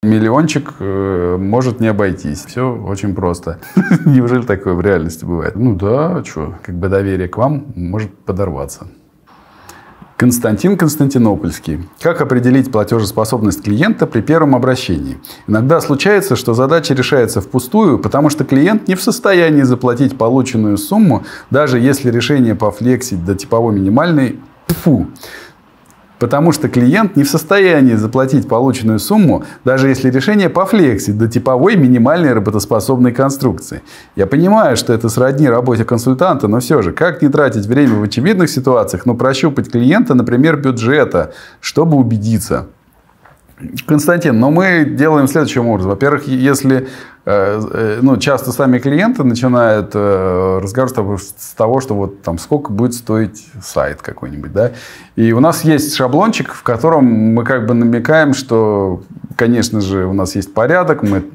Миллиончик может не обойтись. Все очень просто. Неужели такое в реальности бывает? Ну да, что, как бы доверие к вам может подорваться. Константин Константинопольский. Как определить платежеспособность клиента при первом обращении? Иногда случается, что задача решается впустую, потому что клиент не в состоянии заплатить полученную сумму, даже если решение пофлексить до типовой минимальной Потому что клиент не в состоянии заплатить полученную сумму, даже если решение пофлексить до типовой минимальной работоспособной конструкции. Я понимаю, что это сродни работе консультанта, но все же, как не тратить время в очевидных ситуациях, но прощупать клиента, например, бюджета, чтобы убедиться? Константин, но мы делаем следующим образом. Во-первых, если часто сами клиенты начинают разговор с того, что вот там сколько будет стоить сайт какой-нибудь, да, и у нас есть шаблончик, в котором мы как бы намекаем, что, конечно же, у нас есть порядок, мы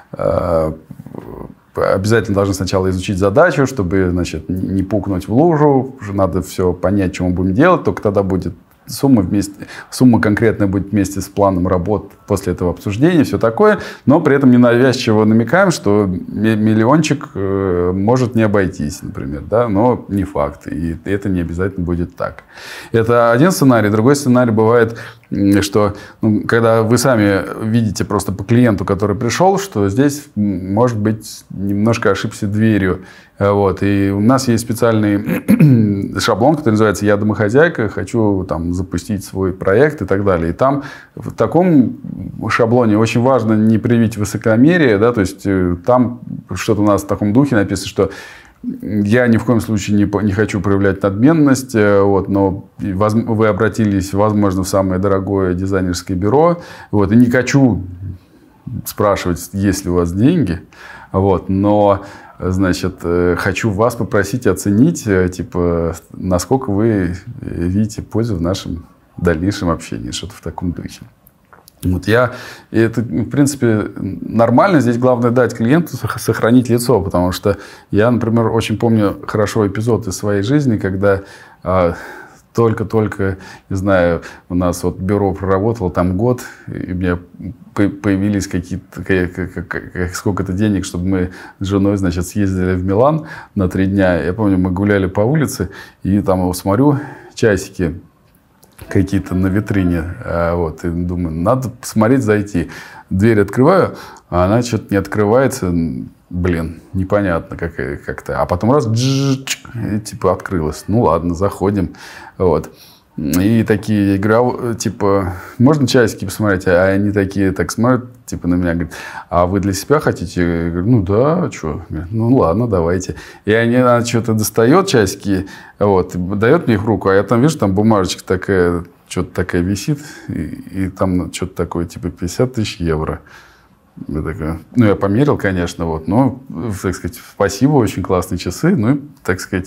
обязательно должны сначала изучить задачу, чтобы, значит, не пукнуть в лужу, надо все понять, что мы будем делать, только тогда будет сумма конкретная будет вместе с планом работ после этого обсуждения, все такое, но при этом ненавязчиво намекаем, что миллиончик может не обойтись, например, да, но не факт, и это не обязательно будет так. Это один сценарий. Другой сценарий бывает, что когда вы сами видите просто по клиенту, который пришел, что здесь, может быть, немножко ошибся дверью. Вот. И у нас есть специальный шаблон, который называется «Я домохозяйка, хочу там запустить свой проект» и так далее. И там в таком шаблоне очень важно не привить высокомерие, да, то есть там что-то у нас в таком духе написано, что я ни в коем случае не хочу проявлять надменность, вот, но вы обратились, возможно, в самое дорогое дизайнерское бюро, вот, и не хочу спрашивать, есть ли у вас деньги, вот, но, значит, хочу вас попросить оценить, типа, насколько вы видите пользу в нашем дальнейшем общении, что-то в таком духе. Вот это, в принципе, нормально. Здесь главное дать клиенту сохранить лицо. Потому что я, например, очень помню хорошо эпизод из своей жизни, когда только-только, не знаю, у нас вот бюро проработало там год, и у меня появились какие-то сколько-то денег, чтобы мы с женой, значит, съездили в Милан на 3 дня. Я помню, мы гуляли по улице, и там смотрю, часики какие-то на витрине, вот, и думаю, надо посмотреть, зайти. Дверь открываю, а она что-то не открывается, блин, непонятно как-то. А потом раз, и, типа, открылась. Ну, ладно, заходим, вот. И такие, я говорю, типа, можно часики посмотреть? А они такие, так смотрят, типа, на меня, говорят, а вы для себя хотите? Я говорю, ну да, что? Ну ладно, давайте. И она что-то достает, часики, вот, дает мне их в руку, а я там вижу, там бумажечка такая, что-то такая висит, и там что-то такое, типа, 50 000 евро. Я такая, я померил, конечно, вот, но, так сказать, спасибо, очень классные часы, ну, и, так сказать,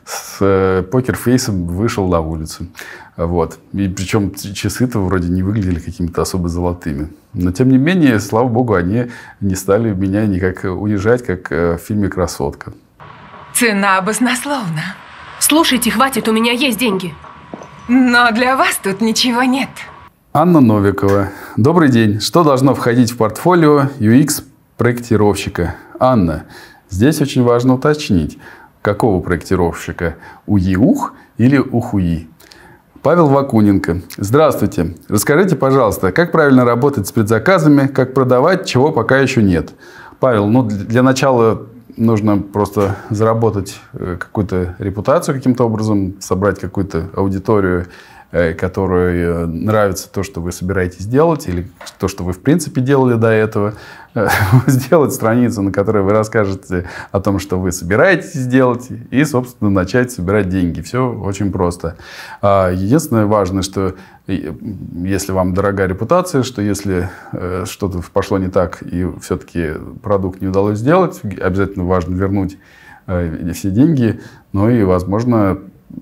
с покерфейсом вышел на улицу. Вот. И причем часы-то вроде не выглядели какими-то особо золотыми. Но, тем не менее, слава богу, они не стали меня никак унижать, как в фильме «Красотка». Цена баснословна. Слушайте, хватит, у меня есть деньги. Но для вас тут ничего нет. Анна Новикова. Добрый день. Что должно входить в портфолио UX-проектировщика? Анна, здесь очень важно уточнить, какого проектировщика? УИУХ или УХУИ? Павел Вакуненко. Здравствуйте. Расскажите, пожалуйста, как правильно работать с предзаказами, как продавать, чего пока еще нет? Павел, для начала нужно просто заработать какую-то репутацию каким-то образом, собрать какую-то аудиторию, которой нравится то, что вы собираетесь делать, или то, что вы в принципе делали до этого. Сделать страницу, на которой вы расскажете о том, что вы собираетесь сделать, и, собственно, начать собирать деньги. Все очень просто. Единственное важное, что если вам дорога репутация, что если что-то пошло не так, и все-таки продукт не удалось сделать, обязательно важно вернуть все деньги, ну и, возможно,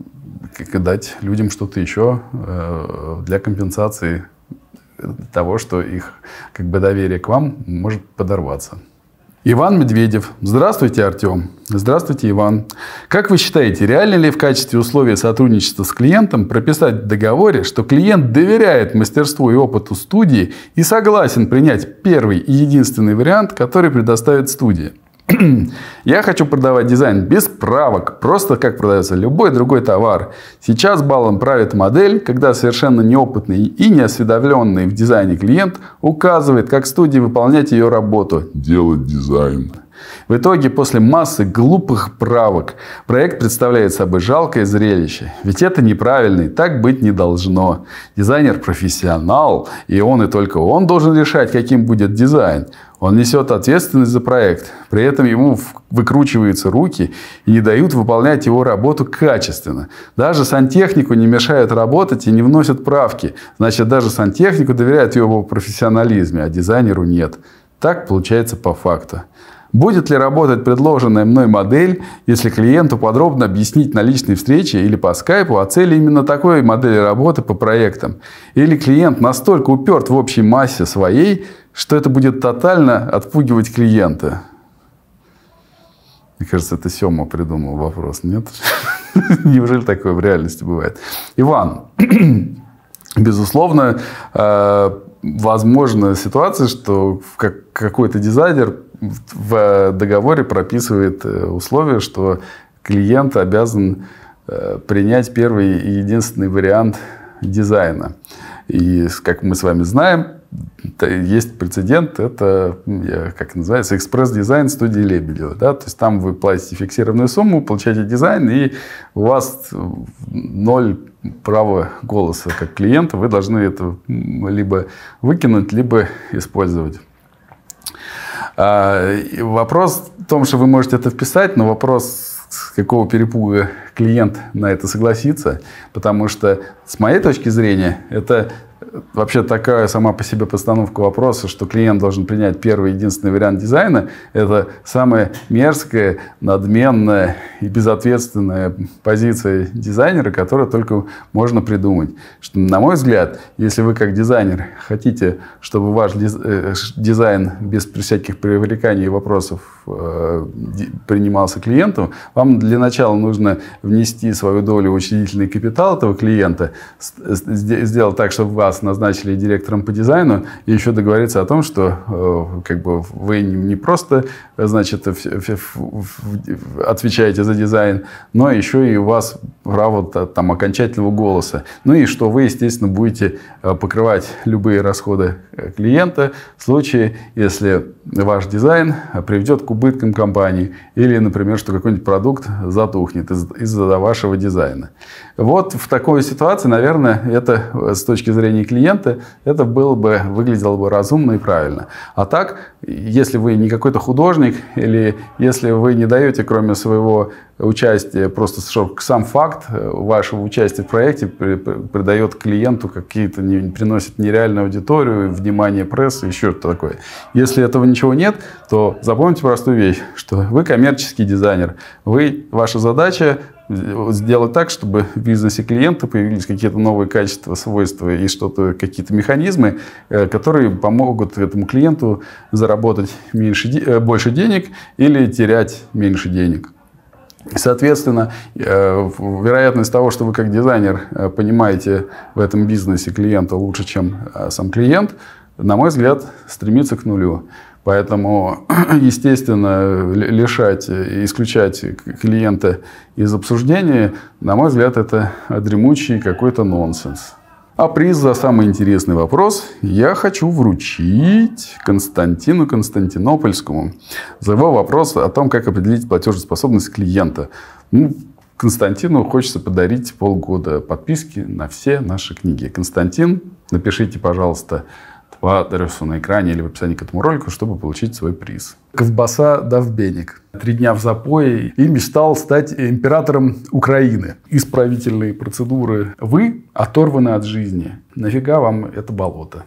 дать людям что-то еще для компенсации того, что их как бы доверие к вам может подорваться. Иван Медведев. Здравствуйте, Артем. Здравствуйте, Иван. Как вы считаете, реально ли в качестве условия сотрудничества с клиентом прописать в договоре, что клиент доверяет мастерству и опыту студии и согласен принять первый и единственный вариант, который предоставит студия? Я хочу продавать дизайн без правок, просто как продается любой другой товар. Сейчас балом правит модель, когда совершенно неопытный и неосведомленный в дизайне клиент указывает, как студии выполнять ее работу, делать дизайн. В итоге, после массы глупых правок, проект представляет собой жалкое зрелище. Ведь это неправильно, и так быть не должно. Дизайнер профессионал, и только он должен решать, каким будет дизайн. Он несет ответственность за проект. При этом ему выкручиваются руки и не дают выполнять его работу качественно. Даже сантехнику не мешают работать и не вносят правки. Значит, даже сантехнику доверяют его профессионализме, а дизайнеру нет. Так получается по факту. Будет ли работать предложенная мной модель, если клиенту подробно объяснить на личной встрече или по скайпу о цели именно такой модели работы по проектам? Или клиент настолько уперт в общей массе своей, что это будет тотально отпугивать клиента? Мне кажется, это Сёма придумал вопрос, нет? Неужели такое в реальности бывает? Иван, безусловно, возможна ситуация, что какой-то дизайнер в договоре прописывает условие, что клиент обязан принять первый и единственный вариант дизайна. И, как мы с вами знаем, есть прецедент, это, как называется, экспресс-дизайн студии Лебедева. Да? То есть там вы платите фиксированную сумму, получаете дизайн, и у вас 0 права голоса как клиента. Вы должны это либо выкинуть, либо использовать. Вопрос в том, что вы можете это вписать, но вопрос, с какого перепуга клиент на это согласится. Потому что, с моей точки зрения, это вообще такая сама по себе постановка вопроса, что клиент должен принять первый и единственный вариант дизайна. Это самая мерзкая, надменная и безответственная позиция дизайнера, которую только можно придумать. Что, на мой взгляд, если вы как дизайнер хотите, чтобы ваш дизайн без всяких привлеканий и вопросов принимался клиентом, вам для начала нужно внести свою долю в учредительный капитал этого клиента, сделать так, чтобы вас назначили директором по дизайну, и еще договориться о том, что вы не просто, значит, отвечаете за дизайн, но еще и у вас право там окончательного голоса. Ну и что вы, естественно, будете покрывать любые расходы клиента в случае, если ваш дизайн приведет к убыткам компании или, например, что какой-нибудь продукт затухнет из-за вашего дизайна. Вот в такой ситуации, наверное, это с точки зрения клиента, это выглядело бы разумно и правильно. А так, если вы не какой-то художник, или если вы не даете, кроме своего участия, просто сам факт вашего участия в проекте придает клиенту какие-то, приносит нереальную аудиторию, внимание прессы, еще что-то такое. Если этого ничего нет, то запомните простую вещь, что вы коммерческий дизайнер. Ваша задача сделать так, чтобы в бизнесе клиента появились какие-то новые качества, свойства и какие-то механизмы, которые помогут этому клиенту заработать больше денег или терять меньше денег. Соответственно, вероятность того, что вы как дизайнер понимаете в этом бизнесе клиента лучше, чем сам клиент, на мой взгляд, стремится к нулю. Поэтому, естественно, исключать клиента из обсуждения, на мой взгляд, это дремучий какой-то нонсенс. А приз за самый интересный вопрос я хочу вручить Константину Константинопольскому за его вопрос о том, как определить платежеспособность клиента. Константину хочется подарить полгода подписки на все наши книги. Константин, напишите, пожалуйста, по адресу на экране или в описании к этому ролику, чтобы получить свой приз. Ковбаса Довбенник. 3 дня в запое и мечтал стать императором Украины. Исправительные процедуры. Вы оторваны от жизни. Нафига вам это болото?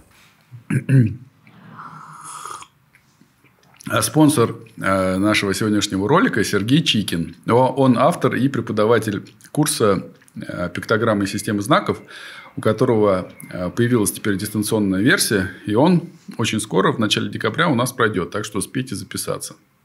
Спонсор нашего сегодняшнего ролика Сергей Чикин. Он автор и преподаватель курса «Пиктограммы и системы знаков», у которого появилась теперь дистанционная версия, и он очень скоро, в начале декабря, у нас пройдет. Так что успейте записаться.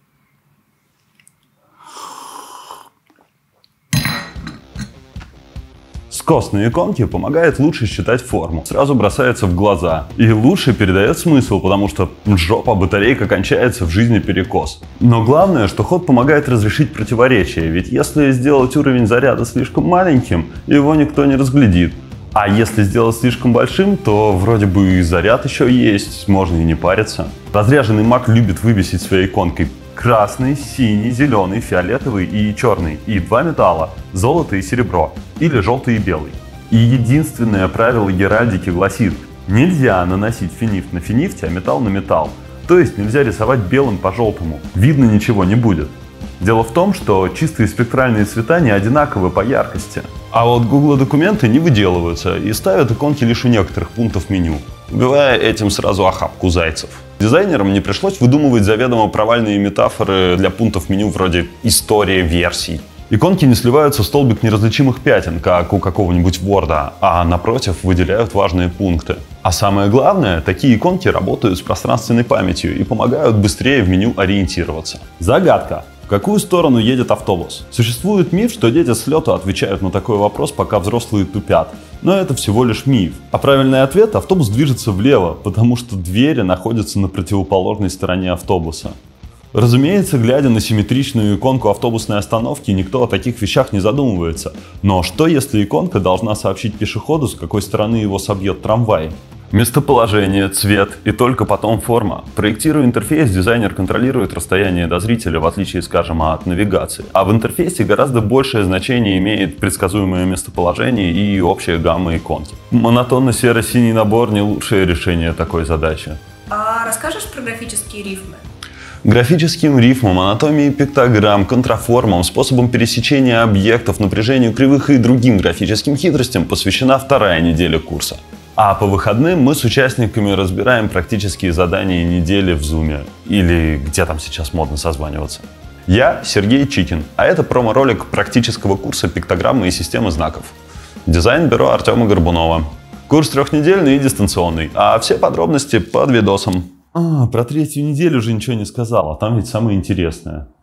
Скосные иконки помогают лучше считать форму, сразу бросается в глаза и лучше передает смысл, потому что жопа батарейка кончается, в жизни перекос. Но главное, что ход помогает разрешить противоречия, ведь если сделать уровень заряда слишком маленьким, его никто не разглядит. А если сделать слишком большим, то вроде бы и заряд еще есть, можно и не париться. Разряженный Mac любит вывесить своей иконкой красный, синий, зеленый, фиолетовый и черный, и два металла – золото и серебро, или желтый и белый. И единственное правило геральдики гласит: нельзя наносить финифт на финифте, а металл на металл. То есть нельзя рисовать белым по желтому, видно ничего не будет. Дело в том, что чистые спектральные цвета не одинаковы по яркости. А вот Google документы не выделываются и ставят иконки лишь у некоторых пунктов меню, убивая этим сразу охапку зайцев. Дизайнерам не пришлось выдумывать заведомо провальные метафоры для пунктов меню вроде «история версий». Иконки не сливаются в столбик неразличимых пятен, как у какого-нибудь Word, а напротив выделяют важные пункты. А самое главное, такие иконки работают с пространственной памятью и помогают быстрее в меню ориентироваться. Загадка. В какую сторону едет автобус? Существует миф, что дети с лету отвечают на такой вопрос, пока взрослые тупят. Но это всего лишь миф. А правильный ответ – автобус движется влево, потому что двери находятся на противоположной стороне автобуса. Разумеется, глядя на симметричную иконку автобусной остановки, никто о таких вещах не задумывается. Но что, если иконка должна сообщить пешеходу, с какой стороны его собьет трамвай? Местоположение, цвет и только потом форма. Проектируя интерфейс, дизайнер контролирует расстояние до зрителя, в отличие, скажем, от навигации. А в интерфейсе гораздо большее значение имеет предсказуемое местоположение и общая гамма иконки. Монотонно-серо-синий набор – не лучшее решение такой задачи. А расскажешь про графические рифмы? Графическим рифмам, анатомии пиктограмм, контраформам, способам пересечения объектов, напряжению кривых и другим графическим хитростям посвящена вторая неделя курса. А по выходным мы с участниками разбираем практические задания недели в Zoom, или где там сейчас модно созваниваться. Я Сергей Чикин, а это промо-ролик практического курса пиктограммы и системы знаков. Дизайн-бюро Артема Горбунова. Курс трехнедельный и дистанционный, а все подробности под видосом. Про третью неделю уже ничего не сказал, а там ведь самое интересное.